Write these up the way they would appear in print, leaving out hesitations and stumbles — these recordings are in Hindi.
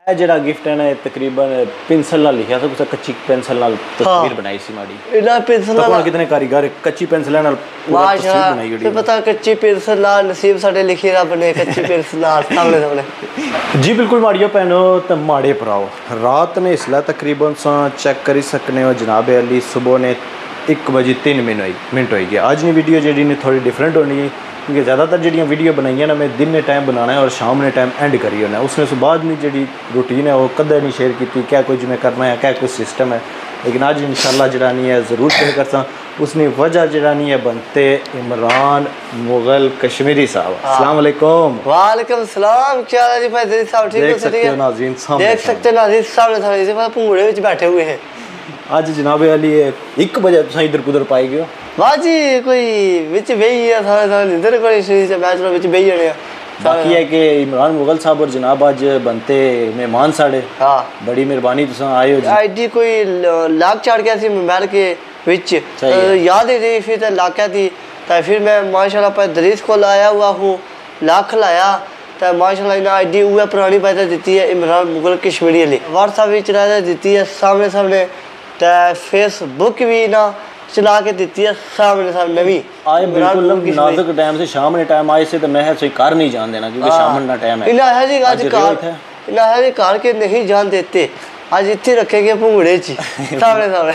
ਜਿਹੜਾ ਗਿਫਟ ਹੈ ਨਾ ਤਕਰੀਬਨ पेंसिल ਨਾਲ ਲਿਖਿਆ ਸੀ, ਕੱਚੀ पेंसिल ਨਾਲ ਤਸਵੀਰ ਬਣਾਈ ਸੀ ਮਾੜੀ ਇਹਨਾਂ पेंसिल ਨਾਲ ਕਿਤਨੇ ਕਾਰੀਗਰ ਕੱਚੀ पेंसिल ਨਾਲ ਪੂਰਾ ਤਸਵੀਰ ਬਣਾਈ ਹੋਈ ਹੈ। ਪਤਾ ਕੱਚੀ पेंसिल ਨਾਲ ਨਸੀਬ ਸਾਡੇ ਲਿਖੀ ਰੱਬ ਨੇ ਕੱਚੀ पेंसिल ਨਾਲ ਸਾਹਮਣੇ ਸਾਹਮਣੇ जी बिल्कुल माड़ियो भैनों तो माड़े भराओ रात ने इसलिए तकरीबन चेक करी सकने हो जनाब अली सुबह ने 1 बजे 3 मिनट हो गया। आज की वीडियो जी ने थोड़ी डिफरेंट होनी है क्योंकि ज़्यादातर जी वीडियो बनाई ना मैं दिन ने टाइम बनाना है और शाम ने टाइम एंड करी होना है। उसने से बाद में जी रूटीन है वो कदे नहीं शेयर की क्या कुछ मैं करना है क्या कुछ सिस्टम है, लेकिन आज इंशाल्लाह जरा नहीं है ज़रूर शेयर करता। उसने वजह जरा नहीं है बनते इमरान मुगल कश्मीरी साहब। अस्सलाम वालेकुम। वालेकुम सलाम। क्या हाल है जी भाई साहब? ठीक हो? देख सकते हो नाज़रीन सामने, देख सकते हो नाज़रीन सामने पूरे में बैठे हुए हैं। आज जनाब अली 1 बजे तुम इधर कुधर पाई गए वाह जी कोई विच बेही है सारे इधर कोई से मैच विच बेही होने बाकी है कि इमरान मुगल साहब और जनाब आज बनते मेहमान साढ़े। हाँ बड़ी मेहरबानी तुम आए हो जी। आईडी कोई लाख चढ़ गया सी मोबाइल के विच याद ही नहीं फिर लाख थी तो फिर मैं माशाल्लाह पर दरीस को लाया हुआ हूँ लाख लाया तो माशाल्लाह इन्हें आईडी वह पुरानी पैदा दी है इमरान मुगल कश्मीरी वाली व्हाट्सएप भी चला दी है सामने सामने तो फेसबुक भी ना चला के दी है सामने सामने नवी आए बिल्कुल नाजुक टाइम से शाम ने टाइम आए से तो मैं सही कार नहीं जान देना क्योंकि शाम का टाइम है इन्हें है जी आज कार के नहीं जान देते आज इतने रखेंगे भंगूड़े ची सामने सामने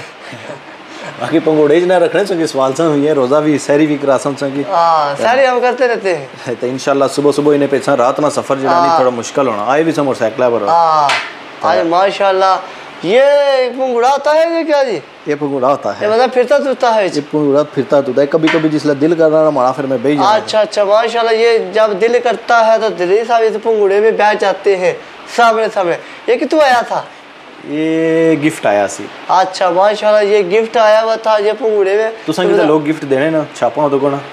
बाकी पंगोड़े ना रखने चाहिए सवाल सा हुई है रोज़ा भी सहरी भी करा चाहिए। सहरी हम करते रहते हैं तो इंशाल्लाह सुबह सुबह इन्हें पेछा रात ना सफ़र जरा थोड़ा मुश्किल होना आए भी सब मोटरसाइकिल पर आज माशाल्लाह ये पंगुड़ा होता है ये क्या जी? ये पंगुड़ा होता है मतलब फिरता तुरता है ये पंगुड़ा फिरता तुरता है कभी कभी जिसला दिल कर रहा हमारा फिर मैं बैठ जाता। अच्छा अच्छा माशाल्लाह ये जब दिल करता है तो दिल साहब इस पंगुड़े में बैठ जाते हैं सामने सामने। ये कितों आया था? ये गिफ्ट आया सी। अच्छा माशाल्लाह ये गिफ्ट आया हुआ था ये पंगुड़े में तो संगीत लोग गिफ्ट देने ना छापा तो कोना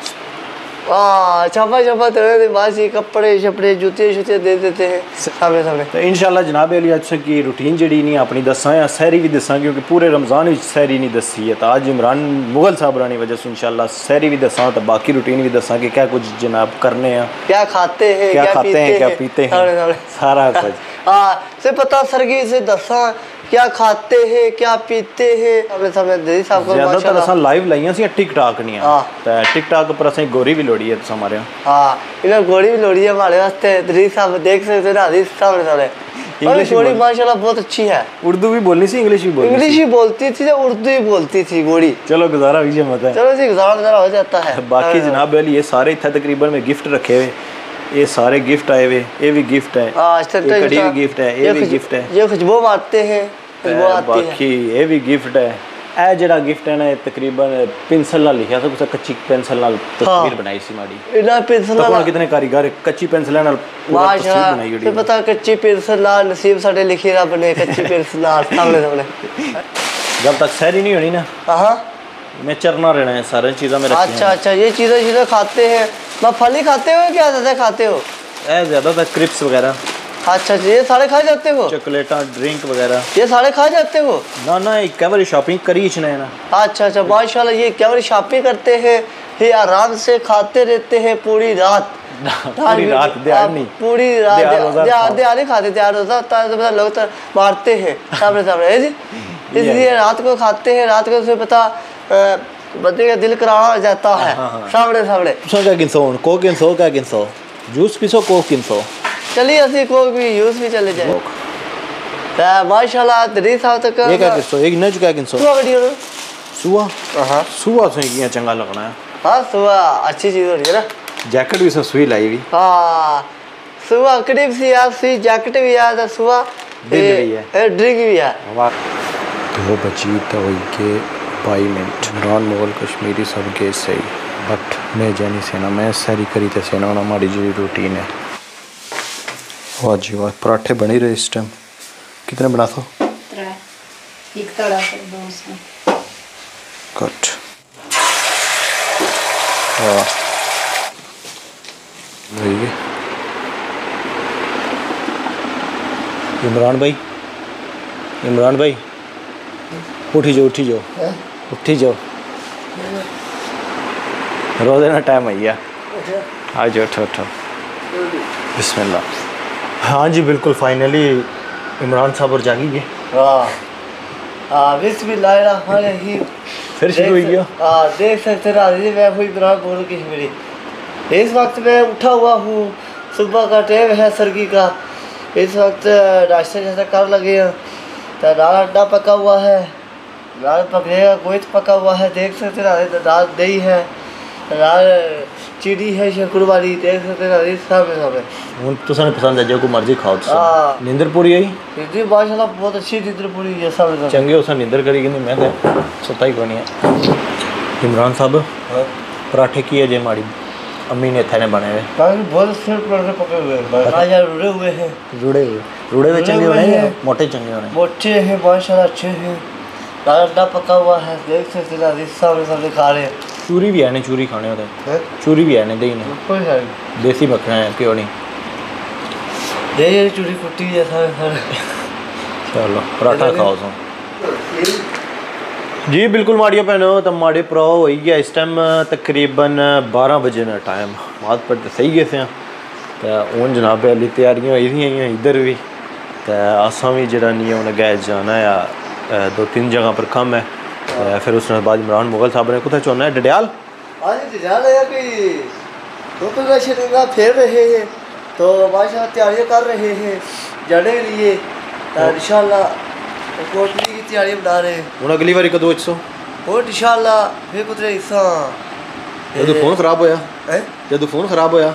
छापा छापा तो बासी कपड़े शपड़े जूते शूते दे देते हैं सामने सामने। तो इंशाल्लाह जनाब अली आज की रूटीन जी नहीं अपनी दसा या सहरी भी दसा क्योंकि पूरे रमज़ान में सहरी नहीं दसी है तो आज इमरान मुगल साहब रानी वजह से इंशाल्लाह सहरी भी दसा तो बाकी रूटीन भी दसा कि क्या कुछ जनाब करने हैं क्या खाते हैं क्या पीते हैं सारा कुछ से पता सरगी से दसा क्या खाते हैं क्या पीते हैं अपने सामने साहब को ज़्यादातर असा लाइव लाइयां सी टिकटॉक नहीं है तो टिकटॉक पर असें गोरी भी लोड़ी है तो हमारे हां इन्हें गोरी भी लोड़ी है हमारे वास्ते दरीस साहब देख सकते हो ना दरीस सामने सामने इंग्लिश गोरी माशाल्लाह बहुत अच्छी है। उर्दू भी बोलनी सी इंग्लिश भी बोलती थी उर्दू भी बोलती थी गोरी। चलो गुजारा हुई मत है चलो जी गुजारा हो जाता है। बाकी जनाब अली ये सारे इतना तकरीबन में गिफ्ट रखे हुए ये सारे गिफ्ट आए हुए ये भी गिफ्ट है कड़ी भी गिफ्ट है ये भी गिफ्ट है ये खुशबू मारते हैं बाकी ये भी गिफ्ट है। ए जड़ा गिफ्ट है ना तकरीबन पेंसिल नाल लिखिया था कच्ची पेंसिल नाल तस्वीर बनाई सी माड़ी इना पेंसिल नाल कितने कारीगर कच्ची पेंसिल नाल पूरा तस्वीर बनाई होई है पता कच्ची पेंसिल नाल नसीब साडे लिखी रब ने कच्ची पेंसिल नाल सामने सामने जब तक सहरी नहीं होनी ना हां मैं चरना रहना है सारी चीज़ें में रखी। अच्छा अच्छा ये चीज़ें खाते हैं मैं फल ही खाते हो क्या ज़्यादा खाते हो? ज़्यादातर क्रिप्स वगैरह। अच्छा ये सारे खा जाते हो? चॉकलेटा ड्रिंक वगैरह ये सारे खा जाते हो? ना ना क्या बारी शॉपिंग करी है ना। अच्छा अच्छा माशाल्लाह ये क्या बारी शॉपिंग करते हैं ये आराम से खाते रहते हैं पूरी रात पूरी रात पूरी रात दिहाड़ी खाते तैयार होता लोग तो मारते हैं सामने सामने जी इसलिए रात को खाते हैं रात को से पता बंदे का दिल कराना जाता है सामने सामने। क्या गिनसो कोक गिनसो क्या गिनसो जूस पीसो कोक गिनसो चलिए असली कोक भी यूज भी चले जाए तो माशाल्लाह दरीस साहब तक ये क्या गिनसो एक नज क्या गिनसो सुआ वीडियो सुआ हां सुआ से किया चंगा लगना है। हां सुआ अच्छी चीज हो रही है ना जैकेट भी से सुई लाई हुई हां सुआ क्रिप सी आ सी जैकेट भी आ तो सुआ ड्रिंक भी है 2 बजे तो के 22 मिनट इमरान मुगल कश्मीरी सब के सही बट मैं जानी सेना मैं सारी करी तो सेना हमारी जी रूटीन है। वाह जी वाह पराठे बन ही रहे इस टाइम कितने बना दो एक तड़ा कर कट वाह इमरान भाई उठी जाओ रोज़े ना टाइम आई है आज उठो बिस्मिल्लाह। हाँ जी बिल्कुल फाइनली इमरान साहब और जागी गए। बिस्मिल्लाहिर्रहमानिर्रहीम। फिर शुरू हो गया। देख सकते नाज़रीन, मैं हूँ इमरान बोल कश्मीरी। इस वक्त मैं उठा हुआ हूँ, सुबह का टाइम है सरगी का। इस वक्त नाश्ता जैसा कर लगे हैं, तो दाल अंडा पका हुआ है, दाल पकड़ेगा, गोश्त पका हुआ है, देख सकते नाज़रीन, दाल दही है, दाल चीनी है शक्कर वाली, देख सकते नाज़रीन सामने सामने। हूँ तुसाने पसंद है जो को मर्जी खाओ। नींदर पूरी आई? नींदर माशाल्लाह बहुत अच्छी नींदर पूरी है सामने चंगे उस नींदर करी कि मैं तो सुता ही कोनी है। इमरान साहब पराठे की है जे माड़ी अम्मी ने थे बनाए हुए, बहुत से पराठे पके हुए हैं, आज रुड़े हुए हैं। रुड़े हुए चंगे होने हैं, मोटे चंगे होने, मोटे हैं माशाल्लाह, अच्छे हैं। दाल अंडा पका हुआ है, देख सकते हैं सामने सामने खा रहे हैं। चूरी भी है ने, चूरी खाने होते हैं, चूरी भी है ने, दही ने, देसी मक्खन है क्यों नहीं, दही चूरी कुटी है सारे। चलो पराठा खाओ सो जी। बिल्कुल माड़िया भैनों, तो माड़े भरा हो गया इस टाइम तकरीबन 12 बजे ना टाइम बात पर तो सही गए थे। तो हूँ जनाब अली तैयारियां होई दियां इधर भी, तो असा भी जरा नहीं उन्हें गए जाना है 2-3 जगह पर कम है। तो फिर उसने बाद इमरान मुगल साहब ने कुछ चुनना है डडियाल। हाँ जी डडियाल है कोई फेर रहे हैं, तो माशाल्लाह तैयारियाँ कर रहे हैं जाने के लिए। इंशाल्लाह कोटली की तैयारी बना रहे हैं। हूँ अगली बारी कदों 100 और इंशाल्लाह फिर कुछ हिस्सा जब फोन खराब होया जब फोन खराब होया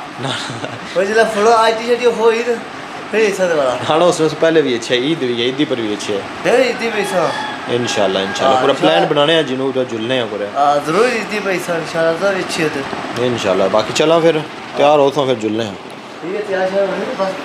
वो जिला फोन आज टी हो ही तो फिर हिस्सा दोबारा खाना उसमें से पहले भी अच्छा है, ईद भी है, ईदी पर भी अच्छा है, ईदी पैसा इंशाल्लाह पूरा प्लान बनाने हैं जिन्हों उधर जुलने हैं पूरे। जरूर ईदी पैसा इंशाल्लाह सब अच्छी होते इंशाल्लाह। बाकी चला फिर तैयार हो तो फिर जुलने हैं। ठीक है तैयार।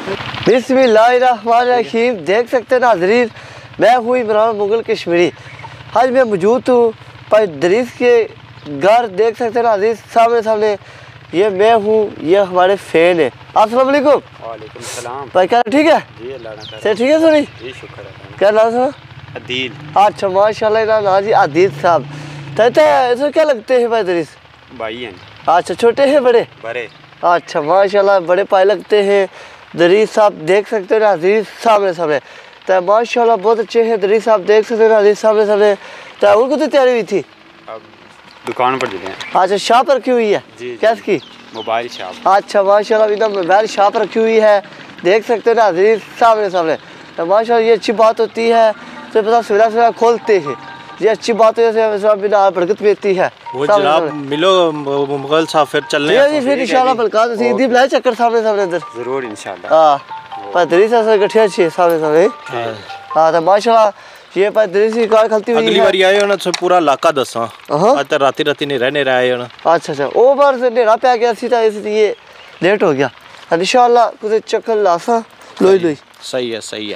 बिस्मिल्लाहिर्रहमानिर्रहीम। देख सकते हैं नाज़रीन, मैं हूँ इमरान मुगल कश्मीरी। आज मैं मौजूद हूँ पर दरीस के घर, देख सकते हैं नाज़रीन सामने सामने। ये मैं हूँ, ये हमारे फ़ैन है। अस्सलाम वालेकुम। वालेकुम सलाम भाई क्या ठीक है? जी अल्लाह का से ठीक है सोनी जी शुक्र है। क्या नाम है? अदील। अच्छा माशाल्लाह ना जी आदिल साहब। तो ऐसे क्या लगते हैं भाई दरीस? भाई हैं। अच्छा छोटे हैं बड़े? बड़े। अच्छा माशाल्लाह बड़े पाए लगते हैं दरीस साहब, देख सकते हो नाज़रीन सामने सामने। तो माशाल्लाह बहुत अच्छे हैं दरीस साहब, देख सकते हो नाज़रीन सामने सामने। तो उनको तो तैयारी हुई थी? अब दुकान पर जुड़े हैं। अच्छा शॉप रखी हुई है? जी कैसे की? Mobile shop. अच्छा माशाल्लाह इधर मोबाइल शॉप रखी हुई है, देख सकते हो नाज़रीन सामने सामने। तो माशाल्लाह ये अच्छी बात होती है, तो पता सवेरा सवेरा खोलते हैं, ये अच्छी बात है, जैसे बिना बरकत मिलती है। वो जनाब मिलो मुगल साहब फिर चलने हैं फिर इंशाल्लाह बलकात सीधी बुलाए चक्कर सामने सामने इधर जरूर इंशाल्लाह। हां पर दरीस से गठिया छे सामने सामने। हां तो माशाल्लाह ये पर दरीस की कार खलती हुई है। अगली बार आए हो ना तो पूरा इलाका दसा आज तो राती राती नहीं रहने रहे हो ना। अच्छा ओ बार से नेरा पे आ गया सीधा, इसलिए लेट हो गया। इंशाल्लाह कुछ चक्कर लासा लोई सही है।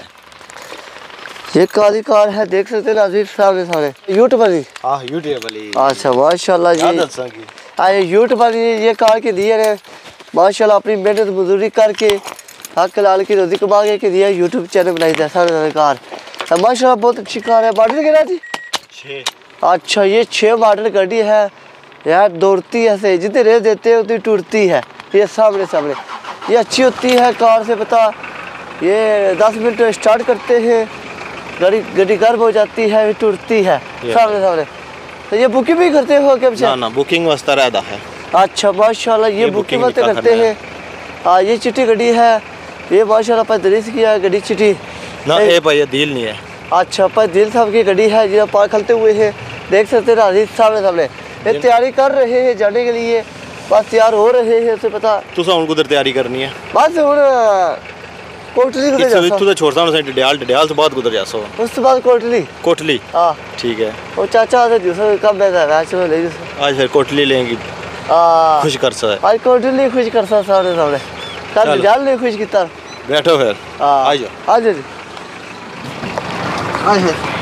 ये काली कार है, देख सकते हैं नाज़रीन सामने सामने। यूट्यूब वाली? हां यूट्यूब वाली। अच्छा माशाल्लाह जी आए यूट्यूब वाली ये कार के दिए है माशाल्लाह, अपनी मेहनत मजदूरी करके हक लाल की रोजी कमा के दिया यूट्यूब चैनल बनाई था सामने कार। माशाल्लाह बहुत अच्छी कार है। मॉडल क्या जी? 6। अच्छा ये 6 मॉडल गाड़ी है यार, दौड़ती है सही, जितने रेस देते हैं उतनी टूटती है। ये सामने सामने ये अच्छी होती है कार से, पता ये 10 मिनट स्टार्ट करते हैं गाड़ी गर्म हो जाती है, टूटती है सामने सामने। तो ये बुकिंग भी करते हो क्या? ना बुकिंग वास्ता रहता है। अच्छा माशाल्लाह ये बुकिंग वास्ते करते हैं। हाँ ये चिट्टी गाड़ी है, ये माशाल्लाह पर दरीस की है गाड़ी चिट्टी ना, ये भाई दिल नहीं है। अच्छा पर दिल साहब की गाड़ी है जिन्हें पार खलते हुए हैं, देख सकते हैं नाज़रीन सामने सामने। ये तैयारी कर रहे हैं जाने के लिए, बस तैयार हो रहे हैं। उसे पता तुसा उनको उधर तैयारी करनी है बस हूँ कोटली को तू तो छोड़ता हूं डडियाल से बाद गुजर जासो, उसके बाद कोटली। हां ठीक है। वो चाचा से दूसरा कब है मैच में ले आज फिर कोटली लेंगी खुश कर सा आज कोटली खुश कर सा सामने सामने कल डडियाल ने खुश कीता। बैठो फिर आ जाओ जी आ जाओ।